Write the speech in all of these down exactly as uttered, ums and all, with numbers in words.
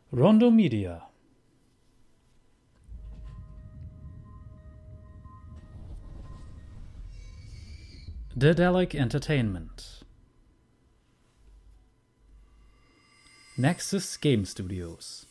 Rondo Media. Daedalic Entertainment. Nexus Game Studios.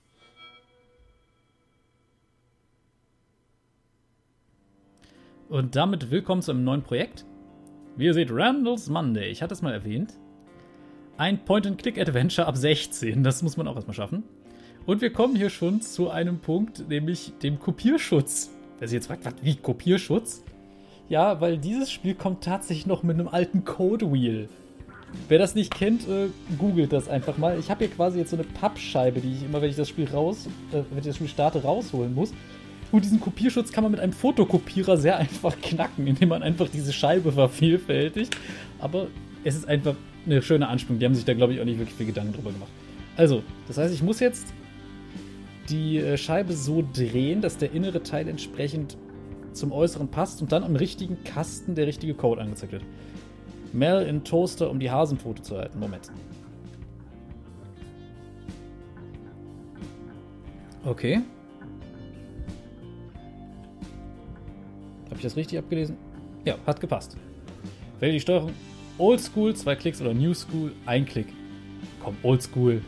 Und damit willkommen zu einem neuen Projekt. Wie ihr seht, Randall's Monday. Ich hatte es mal erwähnt. Ein Point-and-Click-Adventure ab sechzehn. Das muss man auch erstmal schaffen. Und wir kommen hier schon zu einem Punkt, nämlich dem Kopierschutz. Wer sich jetzt fragt, was, wie Kopierschutz? Ja, weil dieses Spiel kommt tatsächlich noch mit einem alten Code-Wheel. Wer das nicht kennt, äh, googelt das einfach mal. Ich habe hier quasi jetzt so eine Pappscheibe, die ich immer, wenn ich das Spiel raus, äh, wenn ich das Spiel starte, rausholen muss. Und diesen Kopierschutz kann man mit einem Fotokopierer sehr einfach knacken, indem man einfach diese Scheibe vervielfältigt. Aber es ist einfach eine schöne Anspielung. Die haben sich da, glaube ich, auch nicht wirklich viel Gedanken drüber gemacht. Also, das heißt, ich muss jetzt die Scheibe so drehen, dass der innere Teil entsprechend zum Äußeren passt und dann am richtigen Kasten der richtige Code angezeigt wird. Mel in Toaster, um die Hasenpfote zu halten. Moment. Okay. Habe ich das richtig abgelesen? Ja, hat gepasst. Wähle die Steuerung Oldschool, zwei Klicks oder New School, ein Klick. Komm, Oldschool.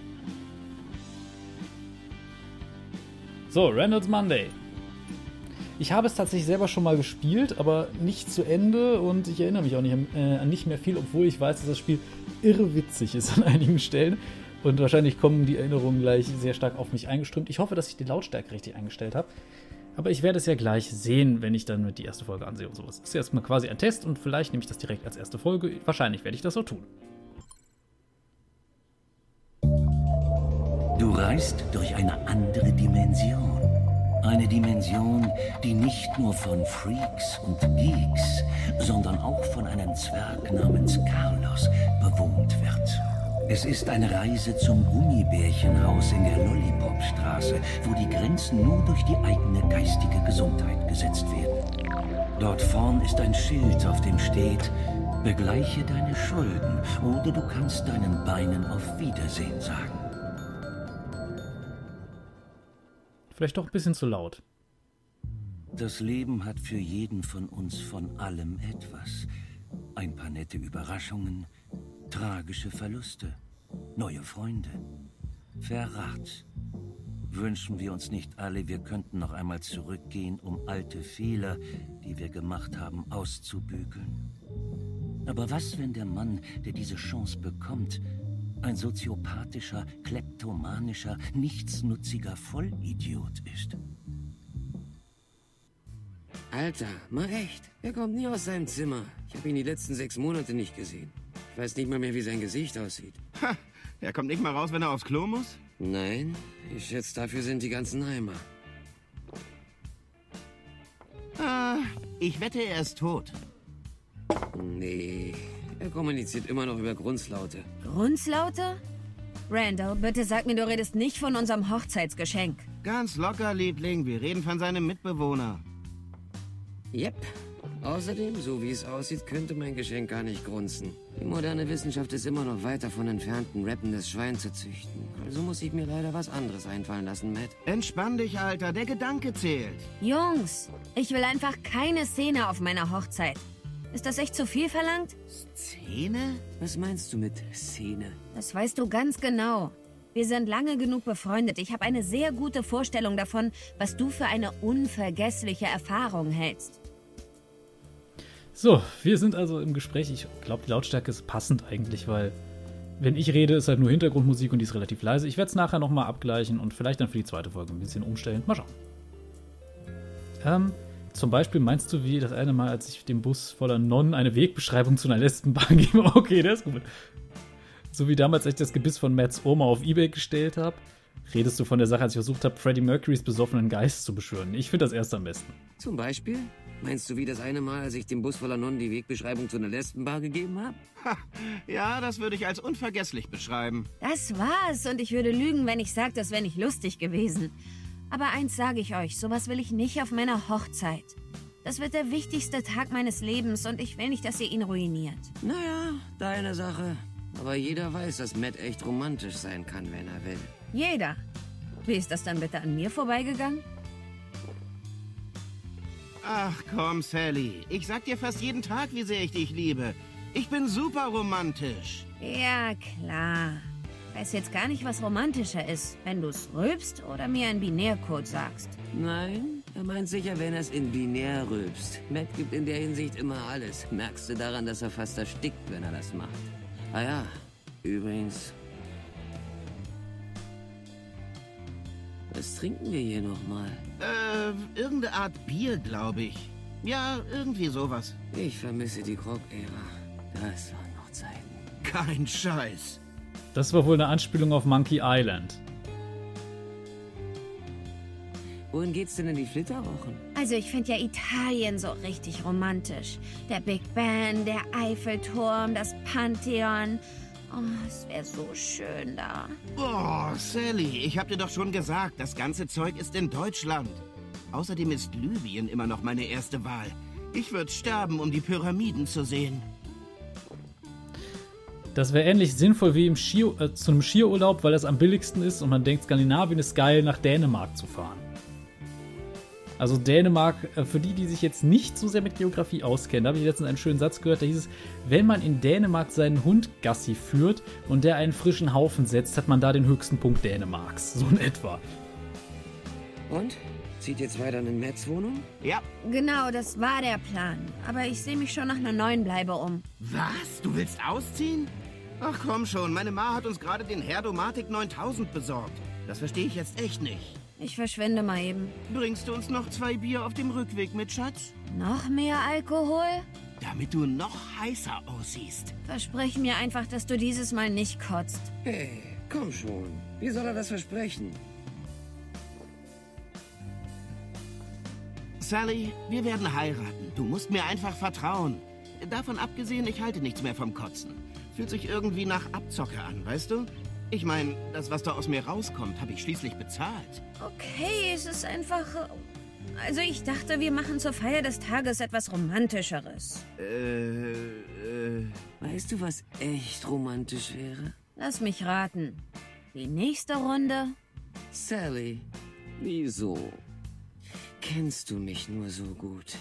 So, Randall's Monday. Ich habe es tatsächlich selber schon mal gespielt, aber nicht zu Ende und ich erinnere mich auch nicht, äh, an nicht mehr viel, obwohl ich weiß, dass das Spiel irre witzig ist an einigen Stellen. Und wahrscheinlich kommen die Erinnerungen gleich sehr stark auf mich eingeströmt. Ich hoffe, dass ich die Lautstärke richtig eingestellt habe. Aber ich werde es ja gleich sehen, wenn ich dann mit die erste Folge ansehe und sowas. Das ist erstmal quasi ein Test und vielleicht nehme ich das direkt als erste Folge. Wahrscheinlich werde ich das so tun. Du reist durch eine andere Dimension. Eine Dimension, die nicht nur von Freaks und Geeks, sondern auch von einem Zwerg namens Carlos bewohnt wird. Es ist eine Reise zum Gummibärchenhaus in der Lollipopstraße, wo die Grenzen nur durch die eigene geistige Gesundheit gesetzt werden. Dort vorn ist ein Schild, auf dem steht: Begleiche deine Schulden oder du kannst deinen Beinen auf Wiedersehen sagen. Vielleicht doch ein bisschen zu laut. Das Leben hat für jeden von uns von allem etwas. Ein paar nette Überraschungen, tragische Verluste, neue Freunde, Verrat. Wünschen wir uns nicht alle, wir könnten noch einmal zurückgehen, um alte Fehler, die wir gemacht haben, auszubügeln. Aber was, wenn der Mann, der diese Chance bekommt, ein soziopathischer, kleptomanischer, nichtsnutziger Vollidiot ist? Alter, mal echt. Er kommt nie aus seinem Zimmer. Ich habe ihn die letzten sechs Monate nicht gesehen. Ich weiß nicht mal mehr, wie sein Gesicht aussieht. Ha, er kommt nicht mal raus, wenn er aufs Klo muss? Nein, ich schätze, dafür sind die ganzen Eimer. Ah, ich wette, er ist tot. Nee, er kommuniziert immer noch über Grunzlaute. Grunzlaute? Randall, bitte sag mir, du redest nicht von unserem Hochzeitsgeschenk. Ganz locker, Liebling. Wir reden von seinem Mitbewohner. Yep. Außerdem, so wie es aussieht, könnte mein Geschenk gar nicht grunzen. Die moderne Wissenschaft ist immer noch weit davon entfernt, ein rappendes Schwein zu züchten. Also muss ich mir leider was anderes einfallen lassen, Matt. Entspann dich, Alter. Der Gedanke zählt. Jungs, ich will einfach keine Szene auf meiner Hochzeit. Ist das echt zu viel verlangt? Szene? Was meinst du mit Szene? Das weißt du ganz genau. Wir sind lange genug befreundet. Ich habe eine sehr gute Vorstellung davon, was du für eine unvergessliche Erfahrung hältst. So, wir sind also im Gespräch. Ich glaube, die Lautstärke ist passend eigentlich, weil wenn ich rede, ist halt nur Hintergrundmusik und die ist relativ leise. Ich werde es nachher nochmal abgleichen und vielleicht dann für die zweite Folge ein bisschen umstellen. Mal schauen. Ähm, zum Beispiel meinst du, wie das eine Mal, als ich dem Bus voller Nonnen eine Wegbeschreibung zu einer Lesbenbahn gebe? Okay, der ist gut. So wie damals, als ich das Gebiss von Matts Oma auf Ebay gestellt habe, redest du von der Sache, als ich versucht habe, Freddie Mercurys besoffenen Geist zu beschwören. Ich finde das erste am besten. Zum Beispiel? Meinst du wie das eine Mal, als ich dem Bus voller Nonnen die Wegbeschreibung zu einer Lesbenbar gegeben habe? Ha, ja, das würde ich als unvergesslich beschreiben. Das war's und ich würde lügen, wenn ich sage, das wäre nicht lustig gewesen. Aber eins sage ich euch, sowas will ich nicht auf meiner Hochzeit. Das wird der wichtigste Tag meines Lebens und ich will nicht, dass ihr ihn ruiniert. Naja, deine Sache. Aber jeder weiß, dass Matt echt romantisch sein kann, wenn er will. Jeder. Wie ist das dann bitte an mir vorbeigegangen? Ach komm, Sally. Ich sag dir fast jeden Tag, wie sehr ich dich liebe. Ich bin super romantisch. Ja, klar. Weiß jetzt gar nicht, was romantischer ist, wenn du es rülpst oder mir einen Binärcode sagst. Nein, er meint sicher, wenn er es in binär rülpst. Matt gibt in der Hinsicht immer alles. Merkst du daran, dass er fast erstickt, wenn er das macht. Ah ja, übrigens... Was trinken wir hier nochmal? Äh, irgendeine Art Bier, glaube ich. Ja, irgendwie sowas. Ich vermisse die Grog-Ära. Das waren noch Zeiten. Kein Scheiß. Das war wohl eine Anspielung auf Monkey Island. Wohin geht's denn in die Flitterwochen? Also ich finde ja Italien so richtig romantisch. Der Big Ben, der Eiffelturm, das Pantheon. Oh, es wäre so schön da. Oh, Sally, ich hab dir doch schon gesagt, das ganze Zeug ist in Deutschland. Außerdem ist Libyen immer noch meine erste Wahl. Ich würde sterben, um die Pyramiden zu sehen. Das wäre ähnlich sinnvoll wie im Ski, äh, zu einem Skiurlaub, weil das am billigsten ist und man denkt, Skandinavien ist geil, nach Dänemark zu fahren. Also Dänemark, äh, für die, die sich jetzt nicht so sehr mit Geografie auskennen, da habe ich letztens einen schönen Satz gehört, da hieß es, wenn man in Dänemark seinen Hund Gassi führt und der einen frischen Haufen setzt, hat man da den höchsten Punkt Dänemarks. So in etwa. Und? Zieht ihr zwei dann in Matts Wohnung? Ja. Genau, das war der Plan. Aber ich sehe mich schon nach einer neuen Bleibe um. Was? Du willst ausziehen? Ach komm schon, meine Ma hat uns gerade den Herdomatic neuntausend besorgt. Das verstehe ich jetzt echt nicht. Ich verschwinde mal eben. Bringst du uns noch zwei Bier auf dem Rückweg mit, Schatz? Noch mehr Alkohol? Damit du noch heißer aussiehst. Versprich mir einfach, dass du dieses Mal nicht kotzt. Hey, komm schon. Wie soll er das versprechen? Sally, wir werden heiraten. Du musst mir einfach vertrauen. Davon abgesehen, ich halte nichts mehr vom Kotzen. Fühlt sich irgendwie nach Abzocke an, weißt du? Ich meine, das, was da aus mir rauskommt, habe ich schließlich bezahlt. Okay, es ist einfach... Also ich dachte, wir machen zur Feier des Tages etwas Romantischeres. Äh, äh... Weißt du, was echt romantisch wäre? Lass mich raten. Die nächste Runde? Sally, wieso? Kennst du mich nur so gut?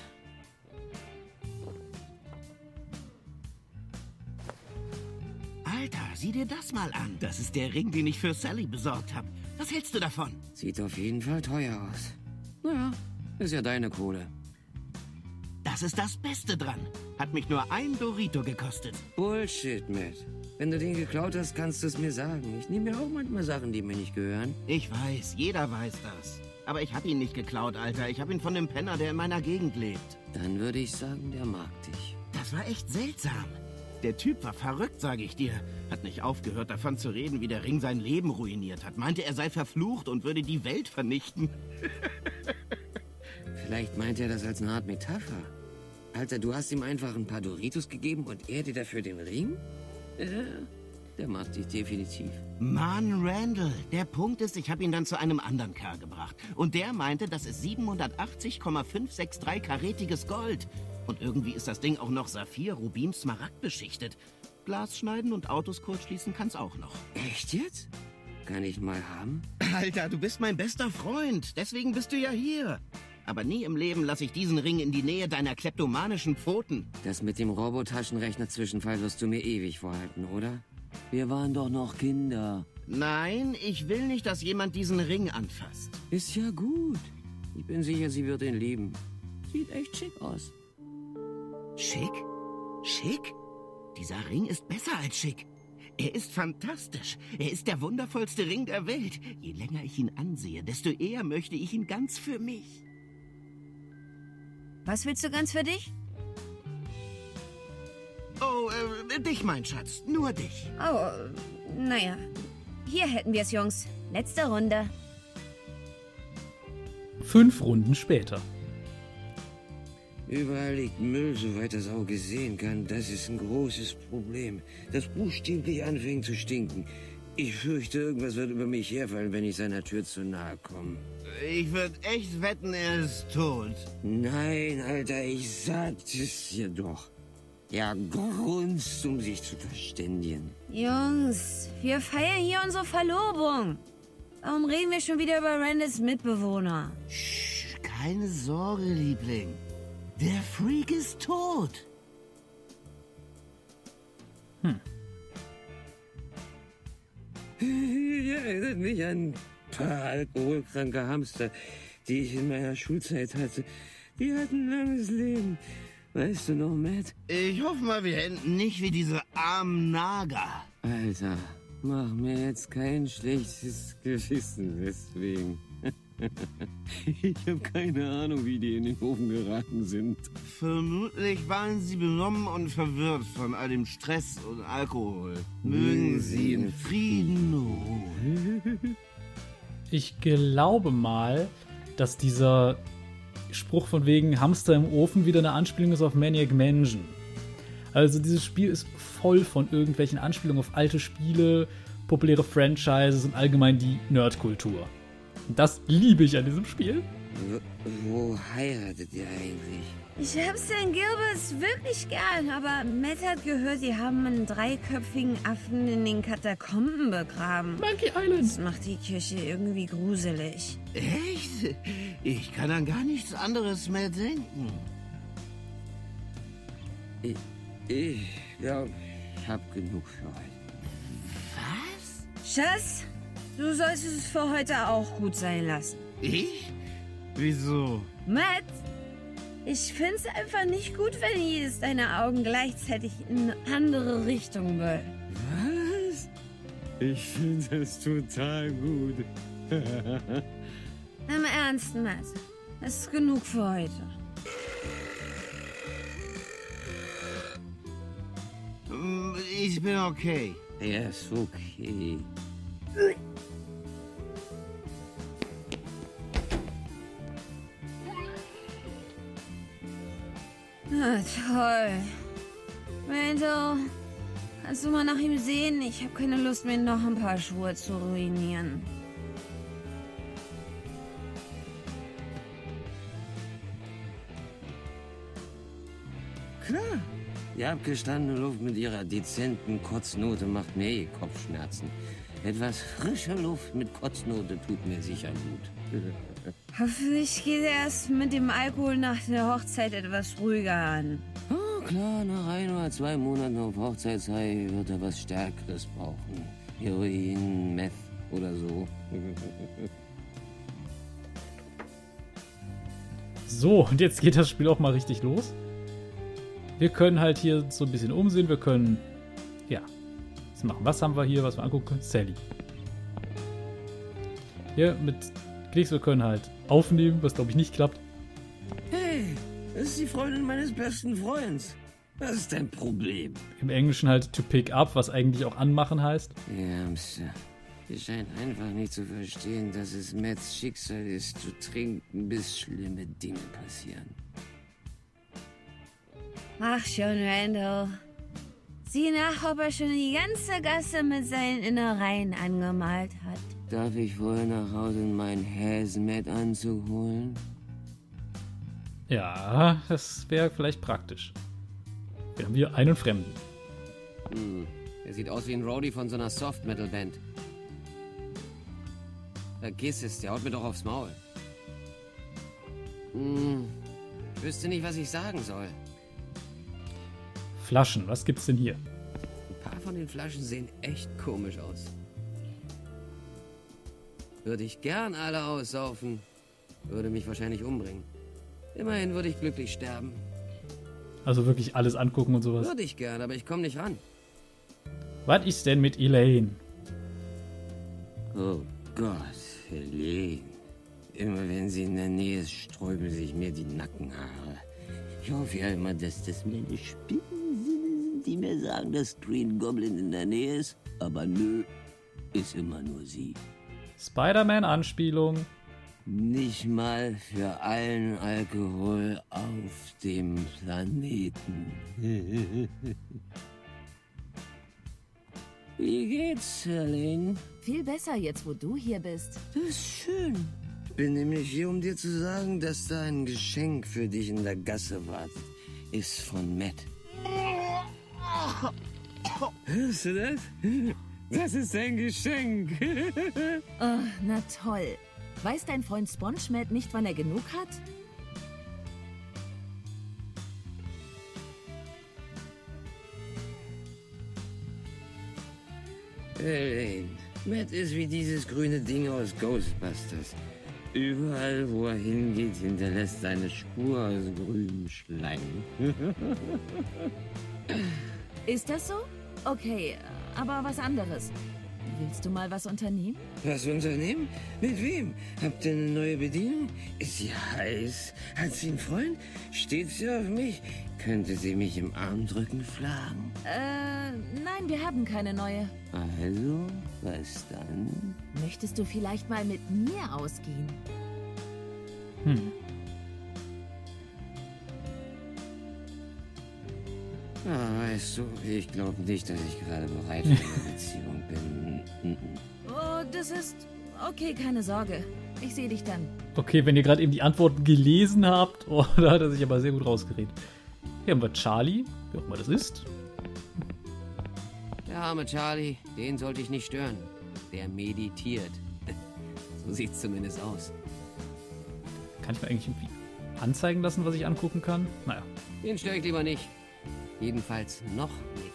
Alter, sieh dir das mal an. Das ist der Ring, den ich für Sally besorgt habe. Was hältst du davon? Sieht auf jeden Fall teuer aus. Naja, ist ja deine Kohle. Das ist das Beste dran. Hat mich nur ein Dorito gekostet. Bullshit, Matt. Wenn du den geklaut hast, kannst du es mir sagen. Ich nehme mir auch manchmal Sachen, die mir nicht gehören. Ich weiß, jeder weiß das. Aber ich hab ihn nicht geklaut, Alter. Ich hab ihn von dem Penner, der in meiner Gegend lebt. Dann würde ich sagen, der mag dich. Das war echt seltsam. Der Typ war verrückt, sage ich dir. Hat nicht aufgehört, davon zu reden, wie der Ring sein Leben ruiniert hat. Meinte, er sei verflucht und würde die Welt vernichten. Vielleicht meint er das als eine Art Metapher. Alter, du hast ihm einfach ein paar Doritos gegeben und er dir dafür den Ring? Ja, der mag dich definitiv. Mann, Randall, der Punkt ist, ich habe ihn dann zu einem anderen Kerl gebracht. Und der meinte, das ist siebenhundertachtzig Komma fünf sechs drei karätiges Gold. Und irgendwie ist das Ding auch noch Saphir, Rubin, Smaragd beschichtet. Glas schneiden und Autos kurzschließen kann's auch noch. Echt jetzt? Kann ich mal haben? Alter, du bist mein bester Freund. Deswegen bist du ja hier. Aber nie im Leben lasse ich diesen Ring in die Nähe deiner kleptomanischen Pfoten. Das mit dem Robotaschenrechner-Zwischenfall wirst du mir ewig vorhalten, oder? Wir waren doch noch Kinder. Nein, ich will nicht, dass jemand diesen Ring anfasst. Ist ja gut. Ich bin sicher, sie wird ihn lieben. Sieht echt schick aus. Schick? Schick? Dieser Ring ist besser als schick. Er ist fantastisch. Er ist der wundervollste Ring der Welt. Je länger ich ihn ansehe, desto eher möchte ich ihn ganz für mich. Was willst du ganz für dich? Oh, äh, dich, mein Schatz. Nur dich. Oh, naja. Hier hätten wir es, Jungs. Letzte Runde. Fünf Runden später. Überall liegt Müll, soweit das Auge sehen kann. Das ist ein großes Problem, das buchstäblich anfängt zu stinken. Ich fürchte, irgendwas wird über mich herfallen, wenn ich seiner Tür zu nahe komme. Ich würde echt wetten, er ist tot. Nein, Alter, ich sagte es dir doch. Ja, grunzt, um sich zu verständigen. Jungs, wir feiern hier unsere Verlobung. Warum reden wir schon wieder über Randalls Mitbewohner? Sch, keine Sorge, Liebling. Der Freak ist tot. Hm. Ihr erinnert mich an ein paar alkoholkranke Hamster, die ich in meiner Schulzeit hatte. Die hatten ein langes Leben. Weißt du noch, Matt? Ich hoffe mal, wir enden nicht wie diese armen Nager. Alter, mach mir jetzt kein schlechtes Gewissen deswegen. Ich habe keine Ahnung, wie die in den Ofen geraten sind. Vermutlich waren sie benommen und verwirrt von all dem Stress und Alkohol. Mögen sie in Frieden ruhen. Ich glaube mal, dass dieser Spruch von wegen Hamster im Ofen wieder eine Anspielung ist auf Maniac Mansion. Also dieses Spiel ist voll von irgendwelchen Anspielungen auf alte Spiele, populäre Franchises und allgemein die Nerdkultur. Und das liebe ich an diesem Spiel. Wo, wo heiratet ihr eigentlich? Ich hab Sankt Gilberts wirklich gern, aber Matt hat gehört, die haben einen dreiköpfigen Affen in den Katakomben begraben. Monkey Island. Das macht die Kirche irgendwie gruselig. Echt? Ich kann an gar nichts anderes mehr denken. Ich, ich glaube, ich hab genug für heute. Was? Schatz, du solltest es für heute auch gut sein lassen. Ich? Wieso? Matt, ich find's einfach nicht gut, wenn jedes deiner Augen gleichzeitig in eine andere Richtung will. Was? Ich finde das total gut. Im Ernst, Matt. Es ist genug für heute. Ich bin okay. Ja, ist okay. Na toll. Randall, kannst du mal nach ihm sehen? Ich habe keine Lust, mir noch ein paar Schuhe zu ruinieren. Klar. Die abgestandene Luft mit ihrer dezenten Kotznote macht mir eh Kopfschmerzen. Etwas frische Luft mit Kotznote tut mir sicher gut. Hoffentlich geht er erst mit dem Alkohol nach der Hochzeit etwas ruhiger an. Oh, klar, nach ein oder zwei Monaten auf Hochzeitshigh wird er was Stärkeres brauchen. Heroin, Meth oder so. So, und jetzt geht das Spiel auch mal richtig los. Wir können halt hier so ein bisschen umsehen. Wir können, ja, was machen. Was haben wir hier, was wir angucken können? Sally. Hier mit Klicks, wir können halt aufnehmen, was glaube ich nicht klappt. Hey, das ist die Freundin meines besten Freundes. Was ist dein Problem? Im Englischen halt to pick up, was eigentlich auch anmachen heißt. Ja, Mister. Ihr scheint einfach nicht zu verstehen, dass es Matts Schicksal ist, zu trinken, bis schlimme Dinge passieren. Ach schon, Randall. Sieh nach, ob er schon die ganze Gasse mit seinen Innereien angemalt hat. Darf ich vorher nach Hause meinen Hazmat-Anzug holen? Ja, das wäre vielleicht praktisch. Wir haben hier einen Fremden. Hm, er sieht aus wie ein Roadie von so einer Soft-Metal-Band. Vergiss es, der haut mir doch aufs Maul. Hm, ich wüsste nicht, was ich sagen soll. Flaschen, was gibt's denn hier? Ein paar von den Flaschen sehen echt komisch aus. Würde ich gern alle aussaufen, würde mich wahrscheinlich umbringen. Immerhin würde ich glücklich sterben. Also wirklich alles angucken und sowas. Würde ich gern, aber ich komme nicht ran. Was ist denn mit Elaine? Oh Gott, Helene. Immer wenn sie in der Nähe ist, sträuben sich mir die Nackenhaare. Ich hoffe ja immer, dass das meine Spinnensinne sind, die mir sagen, dass Green Goblin in der Nähe ist. Aber nö, ist immer nur sie. Spider-Man-Anspielung. Nicht mal für allen Alkohol auf dem Planeten. Wie geht's, Helene? Viel besser jetzt, wo du hier bist. Das ist schön. Bin nämlich hier, um dir zu sagen, dass da ein Geschenk für dich in der Gasse wartet. Ist von Matt. Hörst du das? Das ist ein Geschenk. Oh, na toll. Weiß dein Freund SpongeMatt nicht, wann er genug hat? Elaine, Matt ist wie dieses grüne Ding aus Ghostbusters. Überall, wo er hingeht, hinterlässt seine Spur aus grünem Schleim. Ist das so? Okay, aber was anderes. Willst du mal was unternehmen? Was unternehmen? Mit wem? Habt ihr eine neue Bedienung? Ist sie heiß? Hat sie einen Freund? Steht sie auf mich? Könnte sie mich im Armdrücken schlagen? Äh, nein, wir haben keine neue. Also, was dann? Möchtest du vielleicht mal mit mir ausgehen? Hm. Ah, weißt du, ich glaube nicht, dass ich gerade bereit für eine Beziehung bin. Oh, das ist... Okay, keine Sorge. Ich sehe dich dann. Okay, wenn ihr gerade eben die Antworten gelesen habt, oh, da hat er sich aber sehr gut rausgeredet. Hier haben wir Charlie, wie auch immer das ist. Der arme Charlie, den sollte ich nicht stören. Der meditiert. So sieht's zumindest aus. Kann ich mir eigentlich irgendwie anzeigen lassen, was ich angucken kann? Naja. Den störe ich lieber nicht. Jedenfalls noch nicht.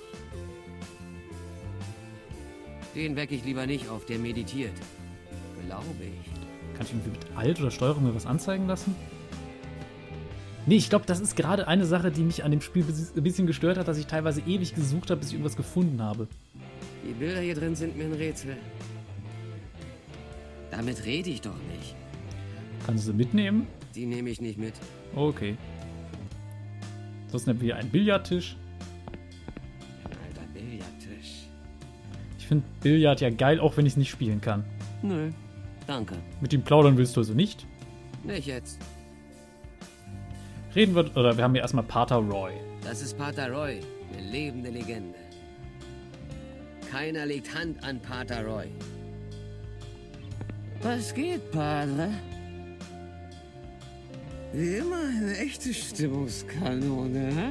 Den wecke ich lieber nicht auf, der meditiert. Glaube ich. Kann ich irgendwie mit Alt oder Steuerung mir was anzeigen lassen? Nee, ich glaube, das ist gerade eine Sache, die mich an dem Spiel ein bisschen gestört hat, dass ich teilweise ewig gesucht habe, bis ich irgendwas gefunden habe. Die Bilder hier drin sind mir ein Rätsel. Damit rede ich doch nicht. Kannst du sie mitnehmen? Die nehme ich nicht mit. Okay. Sonst haben wir einen Billardtisch. Ein alter Billardtisch. Ich finde Billard ja geil, auch wenn ich es nicht spielen kann. Nö, danke. Mit ihm plaudern willst du also nicht? Nicht jetzt. Reden wir, oder wir haben hier erstmal Pater Roy. Das ist Pater Roy, eine lebende Legende. Keiner legt Hand an Pater Roy. Was geht, Padre? Wie immer eine echte Stimmungskanone, hä?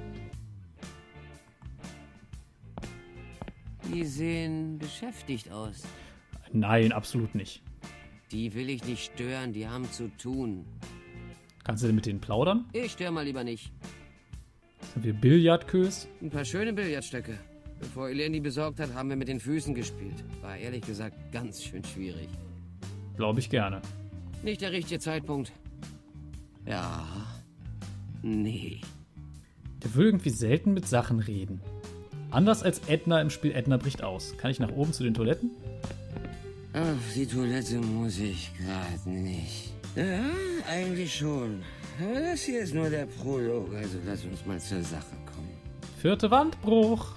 Die sehen beschäftigt aus. Nein, absolut nicht. Die will ich nicht stören, die haben zu tun. Kannst du denn mit denen plaudern? Ich störe mal lieber nicht. Jetzt haben wir Billardkös. Ein paar schöne Billardstöcke. Bevor Elaine die besorgt hat, haben wir mit den Füßen gespielt. War ehrlich gesagt ganz schön schwierig. Glaube ich gerne. Nicht der richtige Zeitpunkt. Ja. Nee. Der will irgendwie selten mit Sachen reden. Anders als Edna im Spiel Edna bricht aus. Kann ich nach oben zu den Toiletten? Auf die Toilette muss ich gerade nicht. Ja, eigentlich schon. Aber das hier ist nur der Prolog, also lass uns mal zur Sache kommen. Vierte Wandbruch.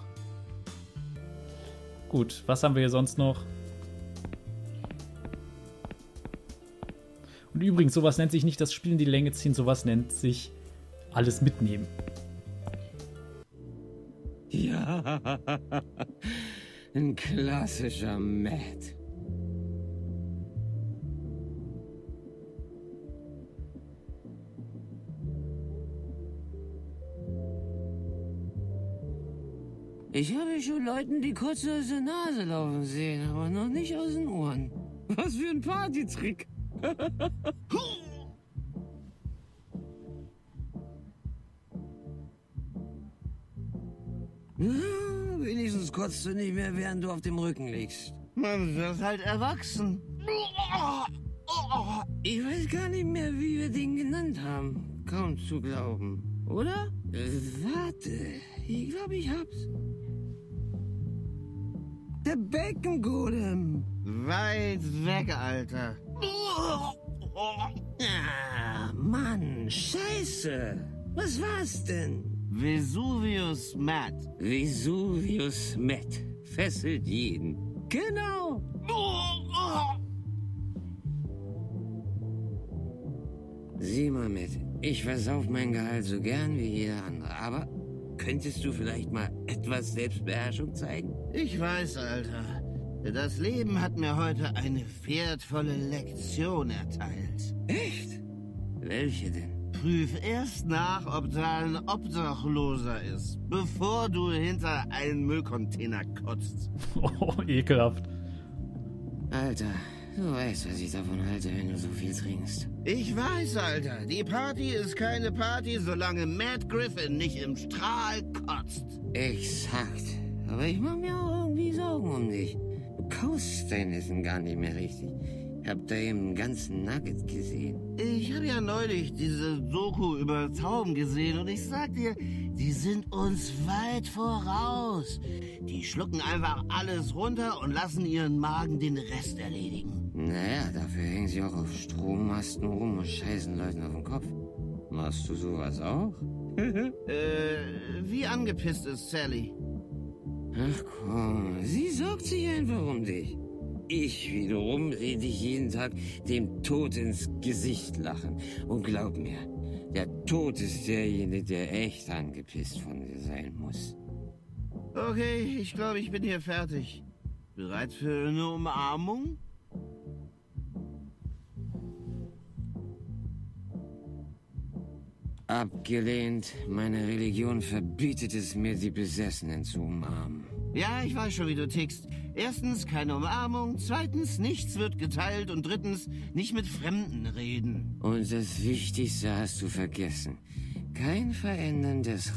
Gut, was haben wir hier sonst noch? Und übrigens, sowas nennt sich nicht das Spiel in die Länge ziehen, sowas nennt sich alles mitnehmen. Ja, ein klassischer Matt. Ich habe schon Leuten die Kotze aus der Nase laufen sehen, aber noch nicht aus den Ohren. Was für ein Partytrick. Ja, wenigstens kotzt du nicht mehr, während du auf dem Rücken liegst. Man wird halt erwachsen. Ich weiß gar nicht mehr, wie wir den genannt haben. Kaum zu glauben, oder? Äh, warte, ich glaube, ich hab's. Der Beckengolem. Weit weg, Alter. Ah, Mann, scheiße. Was war's denn? Vesuvius Matt. Vesuvius Matt. Fesselt jeden. Genau. Sieh mal mit. Ich versauf mein Gehalt so gern wie jeder andere, aber könntest du vielleicht mal etwas Selbstbeherrschung zeigen? Ich weiß, Alter. Das Leben hat mir heute eine wertvolle Lektion erteilt. Echt? Welche denn? Prüf erst nach, ob da ein Obdachloser ist, bevor du hinter einen Müllcontainer kotzt. Oh, ekelhaft. Alter, du weißt, was ich davon halte, wenn du so viel trinkst. Ich weiß, Alter. Die Party ist keine Party, solange Matt Griffin nicht im Strahl kotzt. Exakt. Aber ich mach mir auch irgendwie Sorgen um dich. Du kaust dein Essen gar nicht mehr richtig. Ich hab da eben einen ganzen Nugget gesehen. Ich habe ja neulich diese Doku über Tauben gesehen und ich sag dir, die sind uns weit voraus. Die schlucken einfach alles runter und lassen ihren Magen den Rest erledigen. Naja, dafür hängen sie auch auf Strommasten rum und scheißen Leuten auf den Kopf. Machst du sowas auch? äh, wie angepisst ist Sally? Ach komm, sie sorgt sich einfach um dich. Ich wiederum rede ich jeden Tag dem Tod ins Gesicht lachen. Und glaub mir, der Tod ist derjenige, der echt angepisst von dir sein muss. Okay, ich glaube, ich bin hier fertig. Bereit für eine Umarmung? Abgelehnt. Meine Religion verbietet es mir, die Besessenen zu umarmen. Ja, ich weiß schon, wie du tickst. Erstens keine Umarmung, zweitens nichts wird geteilt und drittens nicht mit Fremden reden. Und das Wichtigste hast du vergessen. Kein Verändern des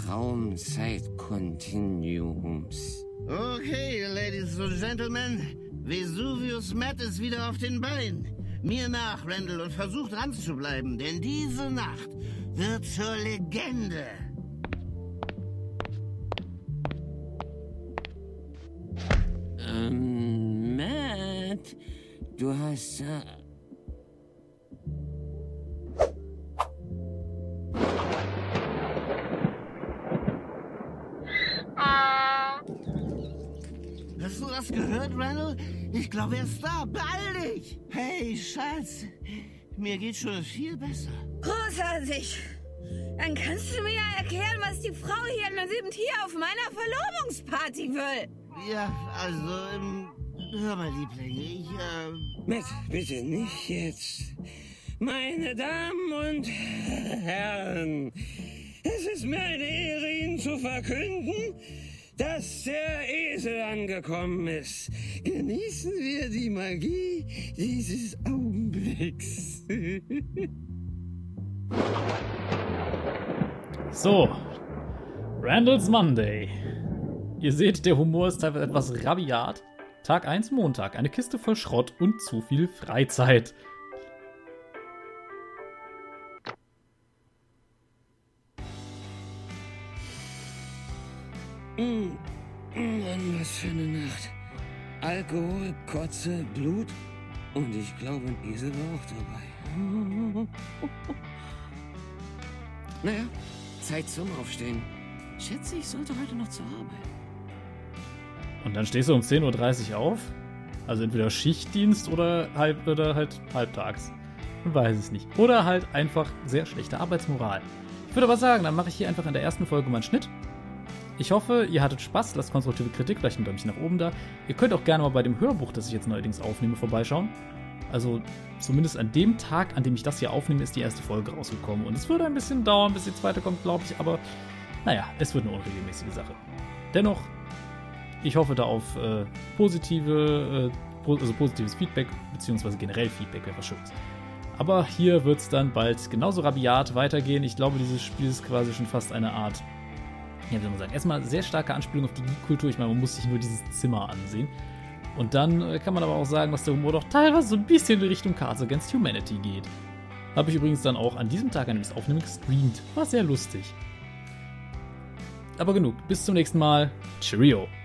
Raum-Zeit-Kontinuums. Okay, Ladies und Gentlemen, Vesuvius Matt ist wieder auf den Beinen. Mir nach, Randall, und versucht dran zu bleiben, denn diese Nacht wird zur Legende. Ähm, Matt, du hast... Äh Hast du das gehört, Randall? Ich glaube, er ist da. Beeil dich! Hey, Schatz. Mir geht schon viel besser. Großartig. Dann kannst du mir ja erklären, was die Frau hier eben hier auf meiner Verlobungsparty will. Ja, also, ähm, hör mal, Liebling, ich, äh... Matt, bitte nicht jetzt. Meine Damen und Herren, es ist mir eine Ehre, Ihnen zu verkünden, dass der Esel angekommen ist. Genießen wir die Magie dieses Augenblicks. So, Randall's Monday. Ihr seht, der Humor ist teilweise etwas rabiat. Tag eins Montag, eine Kiste voll Schrott und zu viel Freizeit. Mm, Mann, was für eine Nacht. Alkohol, Kotze, Blut und ich glaube, ein Esel war auch dabei. Naja, Zeit zum Aufstehen. Schätze, ich sollte heute noch zur Arbeit. Und dann stehst du um zehn Uhr dreißig auf? Also entweder Schichtdienst oder, halb, oder halt halbtags. Man weiß es nicht. Oder halt einfach sehr schlechte Arbeitsmoral. Ich würde aber sagen, dann mache ich hier einfach in der ersten Folge mal einen Schnitt. Ich hoffe, ihr hattet Spaß, lasst konstruktive Kritik, vielleicht ein Däumchen nach oben da. Ihr könnt auch gerne mal bei dem Hörbuch, das ich jetzt neuerdings aufnehme, vorbeischauen. Also zumindest an dem Tag, an dem ich das hier aufnehme, ist die erste Folge rausgekommen. Und es würde ein bisschen dauern, bis die zweite kommt, glaube ich. Aber naja, es wird eine unregelmäßige Sache. Dennoch, ich hoffe da auf äh, positive, äh, also positives Feedback, beziehungsweise generell Feedback wäre was Schönes. Aber hier wird es dann bald genauso rabiat weitergehen. Ich glaube, dieses Spiel ist quasi schon fast eine Art... Ja, wie soll man sagen, erstmal sehr starke Anspielung auf die Geek-Kultur. Ich meine, man muss sich nur dieses Zimmer ansehen. Und dann äh, kann man aber auch sagen, dass der Humor doch teilweise so ein bisschen in Richtung Cards Against Humanity geht. Habe ich übrigens dann auch an diesem Tag, an dem ich es aufnehme, gestreamt. War sehr lustig. Aber genug, bis zum nächsten Mal. Cheerio!